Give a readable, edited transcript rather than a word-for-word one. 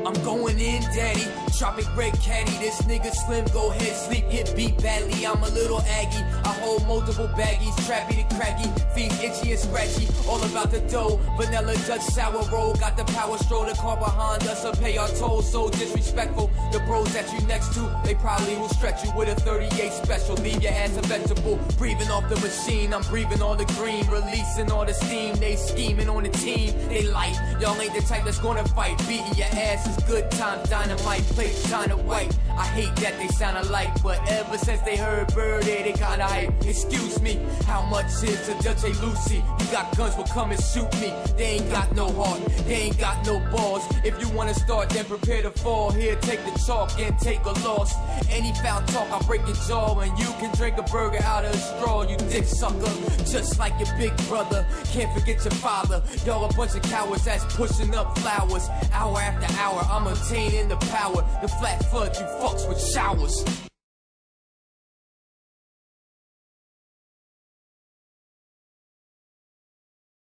I'm going in, daddy. Tropic red caddy. This nigga slim, go ahead, sleep, get beat badly. I'm a little Aggie. I hold multiple baggies, trappy to cracky, feet itchy and scratchy. All about the dough, vanilla Dutch sour roll. Got the power stroll, the car behind us, so pay our tolls. So disrespectful. The bros that you next to, they probably will stretch you with a 38 special. Leave your ass a vegetable. Breathing off the machine, I'm breathing all the green, releasing all the steam. They scheming on the team, they light. Y'all ain't the type that's gonna fight. Beating your ass is good time, dynamite, plate China white. I hate that they sound alike, but ever since they heard BYRD, they kinda hype. Excuse me, how much is to Judge A. Lucy? You got guns, well come and shoot me. They ain't got no heart, they ain't got no balls. If you wanna start, then prepare to fall. Here, take the chalk and take a loss. Any foul talk, I'll break your jaw, and you can drink a burger out of a straw, you dick sucker. Just like your big brother, can't forget your father. Y'all a bunch of cowards that's pushing up flowers. Hour after hour, I'm obtaining the power. The flat foot, you fucks with showers.